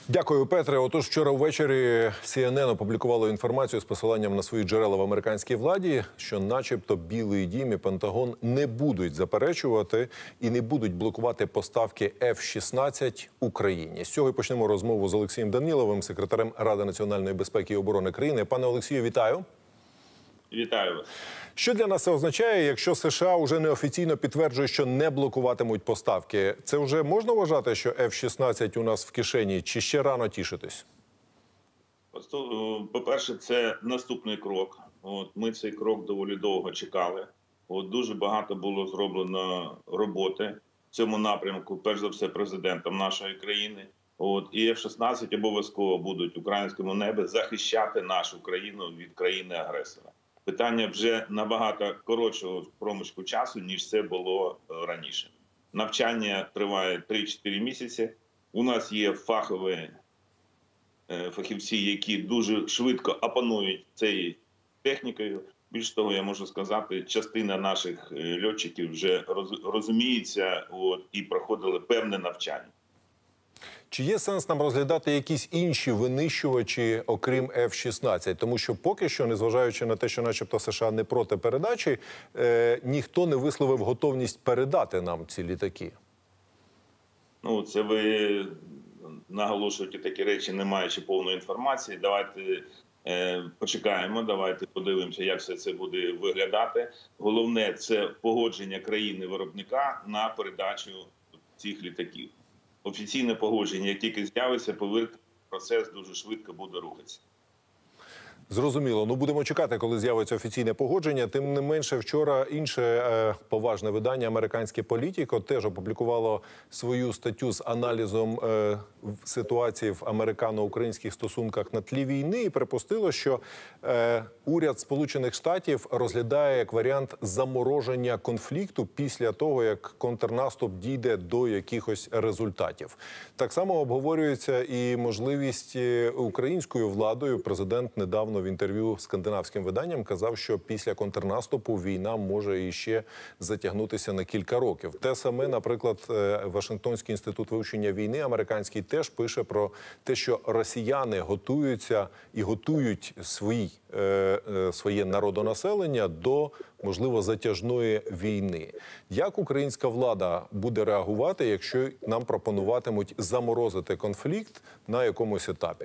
Дякую, Петре. Отож, вчора ввечері CNN опублікувало інформацію з посиланням на свої джерела в американській владі, що начебто Білий дім і Пентагон не будуть заперечувати і не будуть блокувати поставки F-16 Україні. З цього і почнемо розмову з Олексієм Даніловим, секретарем Ради національної безпеки і оборони країни. Пане Олексію, вітаю. Вітаю вас. Що для нас це означає, якщо США вже неофіційно підтверджує, що не блокуватимуть поставки? Це вже можна вважати, що F-16 у нас в кишені, чи ще рано тішитись? По-перше, це наступний крок. Ми цей крок доволі довго чекали. Дуже багато було зроблено роботи в цьому напрямку, перш за все, президентом нашої країни. І F-16 обов'язково будуть в українському небі захищати нашу країну від країни-агресора. Питання вже набагато коротшого проміжку часу, ніж це було раніше. Навчання триває 3-4 місяці. У нас є фахівці, які дуже швидко опанують цією технікою. Більш того, я можу сказати, частина наших льотчиків вже розуміється і проходили певне навчання. Чи є сенс нам розглядати якісь інші винищувачі, окрім F-16? Тому що поки що, незважаючи на те, що начебто США не проти передачі, ніхто не висловив готовність передати нам ці літаки. Це ви наголошуєте такі речі, не маючи повної інформації. Давайте почекаємо, давайте подивимося, як все це буде виглядати. Головне – це погодження країни-виробника на передачу цих літаків. Офіційне погодження, як тільки з'явиться, повірте, процес дуже швидко буде рухатися. Зрозуміло. Будемо чекати, коли з'явиться офіційне погодження. Тим не менше, вчора інше поважне видання «Американське Політіко» теж опублікувало свою статтю з аналізом ситуації в американо-українських стосунках на тлі війни і припустило, що уряд Сполучених Штатів розглядає як варіант замороження конфлікту після того, як контрнаступ дійде до якихось результатів. Так само обговорюється і можливість українською владою. Президент недавно в інтерв'ю скандинавським виданням казав, що після контрнаступу війна може іще затягнутися на кілька років. Те саме, наприклад, Вашингтонський інститут вивчення війни американський теж пише про те, що росіяни готуються і готують своє народонаселення до, можливо, затяжної війни. Як українська влада буде реагувати, якщо нам пропонуватимуть заморозити конфлікт на якомусь етапі?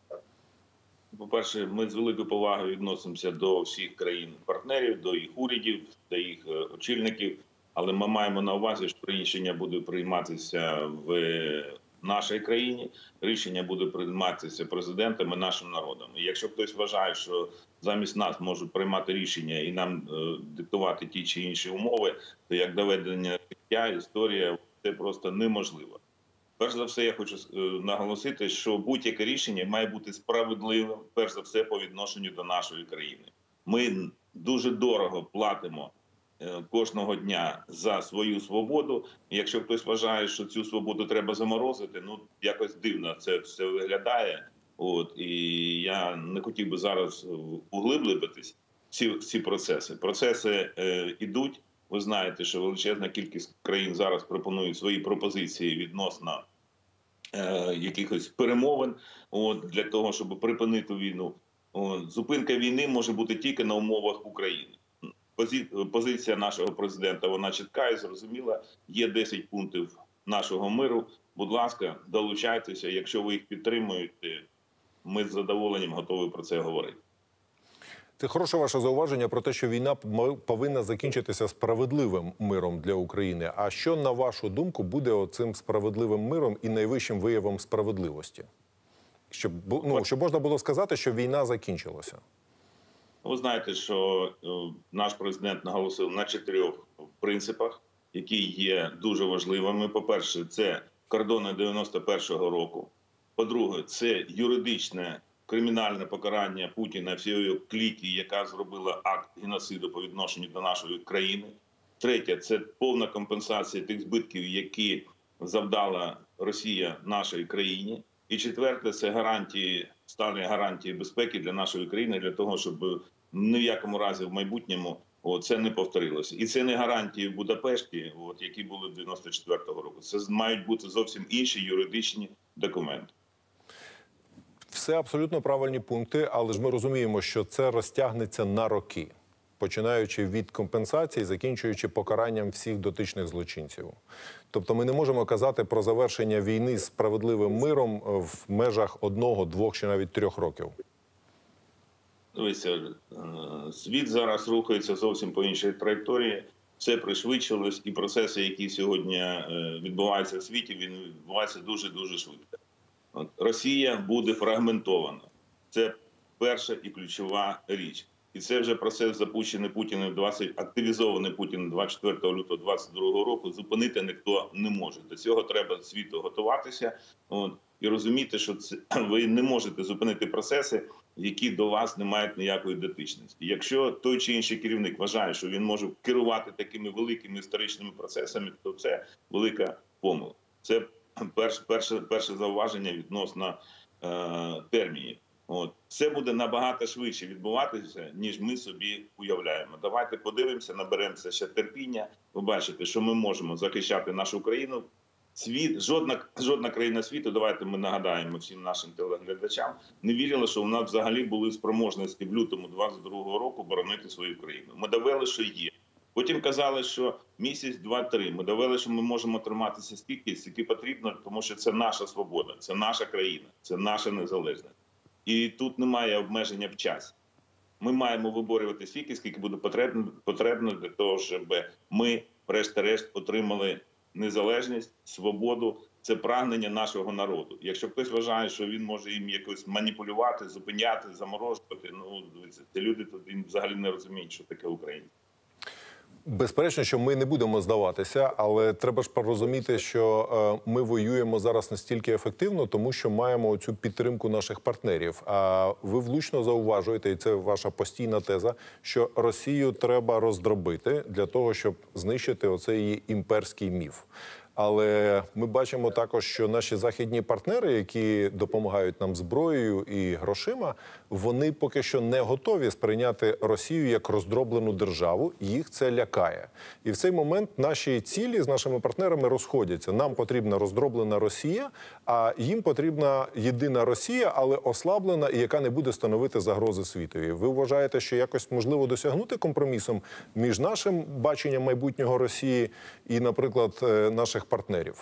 По-перше, ми з великою повагою відносимося до всіх країн-партнерів, до їх урядів, до їх очільників. Але ми маємо на увазі, що рішення буде прийматися в нашій країні, рішення буде прийматися президентом і нашим народом. І якщо хтось вважає, що замість нас можуть приймати рішення і нам диктувати ті чи інші умови, то як доведення життя, історія, це просто неможливо. Перш за все, я хочу наголосити, що будь-яке рішення має бути справедливим, перш за все, по відношенню до нашої країни. Ми дуже дорого платимо кожного дня за свою свободу. Якщо хтось вважає, що цю свободу треба заморозити, якось дивно це все виглядає. І я не хотів би зараз углиблюватись в ці процеси. Процеси ідуть. Ви знаєте, що величезна кількість країн зараз пропонують свої пропозиції відносно якихось перемовин для того, щоб припинити війну. Зупинка війни може бути тільки на умовах України. Позиція нашого президента, вона чітка і зрозуміла. Є 10 пунктів нашого миру. Будь ласка, долучайтеся. Якщо ви їх підтримуєте, ми з задоволенням готові про це говорити. Це хороше ваше зауваження про те, що війна повинна закінчитися справедливим миром для України. А що, на вашу думку, буде оцим справедливим миром і найвищим виявом справедливості? Щоб можна було сказати, що війна закінчилася. Ви знаєте, що наш президент наголосив на 4 принципах, які є дуже важливими. По-перше, це кордони 91-го року. По-друге, це юридичне кримінальне покарання Путіна всієї кліки, яка зробила акт геноциду по відношенню до нашої країни. Третє – це повна компенсація тих збитків, які завдала Росія нашій країні. І четверте – це сталі гарантії безпеки для нашої країни, для того, щоб ні в якому разі в майбутньому це не повторилося. І це не гарантії в Будапешті, які були 94-го року. Це мають бути зовсім інші юридичні документи. Все абсолютно правильні пункти, але ж ми розуміємо, що це розтягнеться на роки, починаючи від компенсацій, закінчуючи покаранням всіх дотичних злочинців. Тобто ми не можемо казати про завершення війни з справедливим миром в межах 1, 2 чи навіть 3 років. Дивіться, світ зараз рухається зовсім по іншій траєкторії. Все пришвидшилось, і процеси, які сьогодні відбуваються в світі, він відбувається дуже-дуже швидко. Росія буде фрагментована. Це перша і ключова річ. І це вже процес, запущений Путіним, активізований Путіним 24 лютого 2022 року, зупинити ніхто не може. До цього треба світу готуватися і розуміти, що ви не можете зупинити процеси, які до вас не мають ніякої дотичності. Якщо той чи інший керівник вважає, що він може керувати такими великими історичними процесами, то це велика помилка. Це перше зауваження відносно термінів. Це буде набагато швидше відбуватися, ніж ми собі уявляємо. Давайте подивимося, наберемося ще терпіння. Ви бачите, що ми можемо захищати нашу країну. Жодна країна світу, давайте ми нагадаємо всім нашим телеглядачам, не вірила, що у нас взагалі були спроможності в лютому 2022 року боронити свою країну. Ми довели, що є. Потім казали, що місяць, 2-3. Ми довели, що ми можемо триматися скільки потрібно, тому що це наша свобода, це наша країна, це наша незалежність. І тут немає обмеження в часі. Ми маємо виборювати скільки буде потрібно для того, щоб ми, врешті-решт, отримали незалежність, свободу. Це прагнення нашого народу. Якщо хтось вважає, що він може їм якось маніпулювати, зупиняти, заморожувати, ці люди тут взагалі не розуміють, що таке Україна. Безперечно, що ми не будемо здаватися, але треба ж порозуміти, що ми воюємо зараз настільки ефективно, тому що маємо цю підтримку наших партнерів. А ви влучно зауважуєте, і це ваша постійна теза, що Росію треба роздробити для того, щоб знищити оцей її імперський міф. Але ми бачимо також, що наші західні партнери, які допомагають нам зброєю і грошима, вони поки що не готові сприйняти Росію як роздроблену державу. Їх це лякає. І в цей момент наші цілі з нашими партнерами розходяться. Нам потрібна роздроблена Росія, а їм потрібна єдина Росія, але ослаблена і яка не буде становити загрози світові. Ви вважаєте, що якось можливо досягнути компромісом між нашим баченням майбутнього Росії і, наприклад, наших партнерів?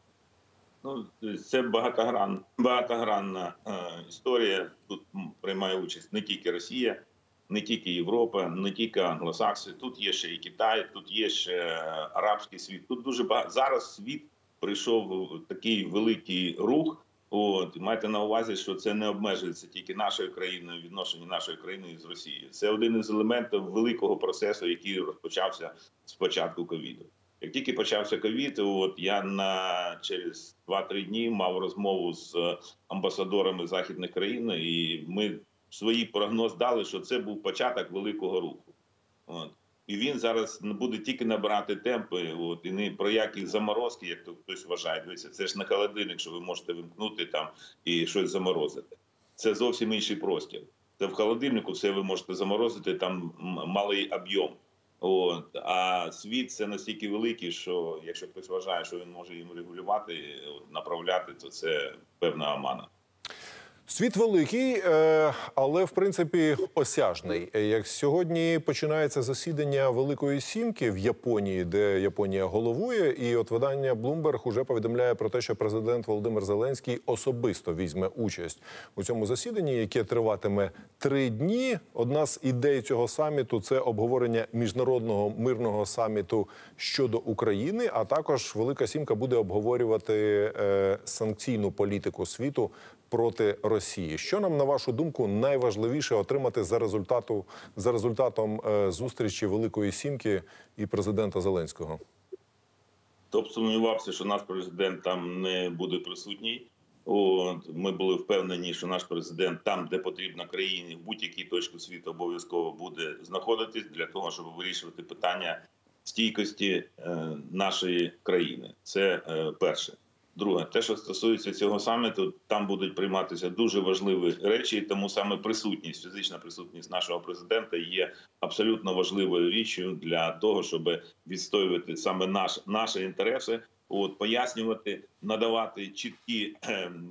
Це багатогранна історія. Тут приймає участь не тільки Росія, не тільки Європа, не тільки англосакси. Тут є ще і Китай, тут є ще арабський світ. Тут дуже багато. Зараз світ прийшов такий великий рух. Майте на увазі, що це не обмежується тільки нашою країною, відношення нашої країни з Росією. Це один із елементів великого процесу, який розпочався з початку ковіду. Як тільки почався ковід, я через 2-3 дні мав розмову з амбасадорами західних країн, і ми свій прогноз дали, що це був початок великого руху. І він зараз буде тільки набирати темпи, і не про які заморозки, як то хтось вважає. Дивіться, це ж не холодильник, що ви можете вимкнути там і щось заморозити. Це зовсім інший простір. Це в холодильнику все ви можете заморозити, там малий об'єм. А світ це настільки великий, що якщо хтось вважає, що він може їм регулювати, направляти, то це певна омана. Світ великий, але, в принципі, осяжний. Як сьогодні починається засідання Великої Сімки в Японії, де Японія головує, і от видання Bloomberg уже повідомляє про те, що президент Володимир Зеленський особисто візьме участь у цьому засіданні, яке триватиме 3 дні. Одна з ідей цього саміту – це обговорення міжнародного мирного саміту щодо України, а також Велика Сімка буде обговорювати санкційну політику світу проти Росії. Що нам, на вашу думку, найважливіше отримати за результатом зустрічі Великої Сімки і президента Зеленського? Хто б сумнівався, що наш президент там не буде присутній. Ми були впевнені, що наш президент там, де потрібно країні, в будь-якій точці світу обов'язково буде знаходитись для того, щоб вирішувати питання стійкості нашої країни. Це перше. Друге, те, що стосується цього саміту, там будуть прийматися дуже важливі речі, тому саме присутність, фізична присутність нашого президента є абсолютно важливою річчю для того, щоб відстоювати саме наші інтереси, пояснювати, надавати чіткі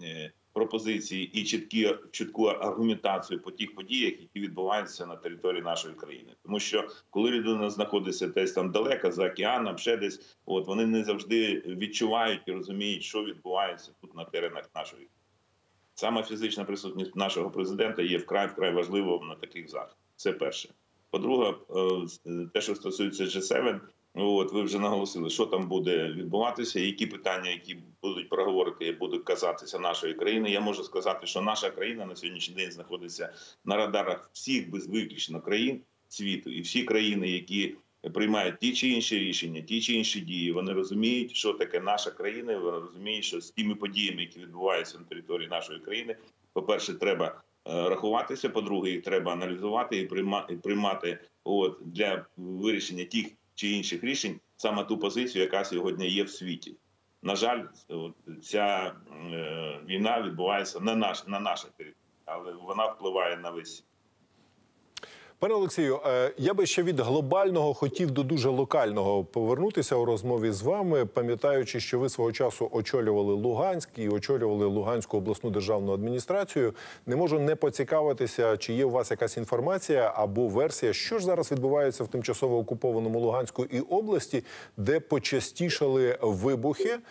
пропозиції і чітку аргументацію по тих подіях, які відбуваються на території нашої країни. Тому що коли людина знаходиться десь там далеко, за океаном, ще десь, вони не завжди відчувають і розуміють, що відбувається тут на теренах нашої країни. Саме фізична присутність нашого президента є вкрай важливою на таких заходах. Це перше. По-друге, те, що стосується G7, ви вже наголосили, що там буде відбуватися, які питання, які будуть проговорити, будуть казатися нашої країни. Я можу сказати, що наша країна на сьогоднішній день знаходиться на радарах всіх без виключно країн світу. І всі країни, які приймають ті чи інші рішення, ті чи інші дії, вони розуміють, що таке наша країна, вони розуміють, що з тими подіями, які відбуваються на території нашої країни, по-перше, треба рахуватися, по-друге, їх треба аналізувати і приймати для вирішення тих чи інших рішень саме ту позицію, яка сьогодні є в світі. На жаль, ця війна відбувається на нашій території, але вона впливає на весь світ. Пане Олексію, я би ще від глобального хотів до дуже локального повернутися у розмові з вами, пам'ятаючи, що ви свого часу очолювали Луганськ і очолювали Луганську обласну державну адміністрацію. Не можу не поцікавитися, чи є у вас якась інформація або версія, що ж зараз відбувається в тимчасово окупованому Луганську і області, де почастішали вибухи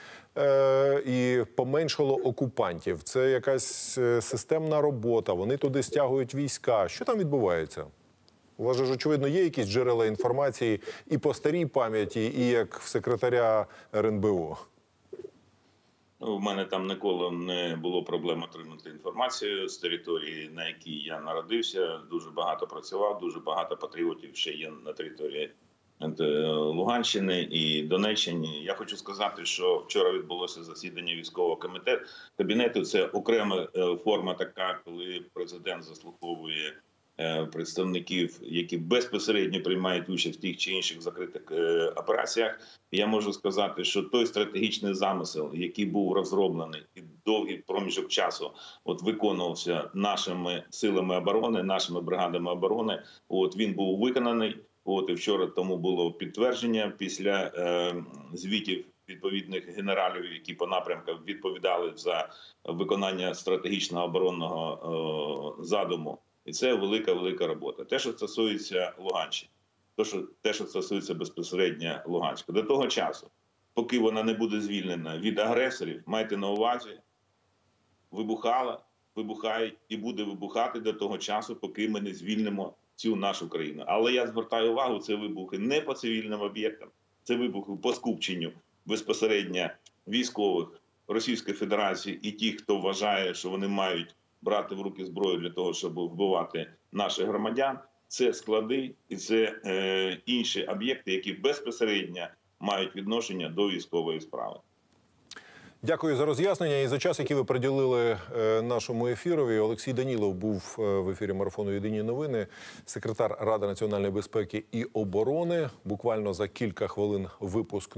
і поменшало окупантів. Це якась системна робота, вони туди стягують війська. Що там відбувається? У вас же, очевидно, є якісь джерела інформації і по старій пам'яті, і як в секретаря РНБО? У мене там ніколи не було проблем отримати інформацію з території, на якій я народився. Дуже багато працював, дуже багато патріотів ще є на території Луганщини і Донеччини. Я хочу сказати, що вчора відбулося засідання військового кабінету. Це окрема форма така, коли президент заслуховує представників, які безпосередньо приймають участь в тих чи інших закритих операціях. Я можу сказати, що той стратегічний замисел, який був розроблений і довгий проміжок часу виконувався нашими силами оборони, нашими бригадами оборони, він був виконаний. І вчора тому було підтвердження після звітів відповідних генералів, які по напрямках відповідали за виконання стратегічного оборонного задуму. І це велика робота. Те, що стосується Луганщини, те, що стосується безпосередньо Луганська. До того часу, поки вона не буде звільнена від агресорів, майте на увазі, вибухають і буде вибухати до того часу, поки ми не звільнимо цю нашу країну. Але я звертаю увагу, це вибухи не по цивільним об'єктам, це вибухи по скупченню безпосередньо військових Російської Федерації і ті, хто вважає, що вони мають брати в руки зброю для того, щоб вбивати наших громадян. Це склади і це інші об'єкти, які безпосередньо мають відношення до військової справи. Дякую за роз'яснення і за час, який ви приділили нашому ефірові. Олексій Данілов був в ефірі марафону «Єдині новини», секретар Ради національної безпеки і оборони. Буквально за кілька хвилин випуск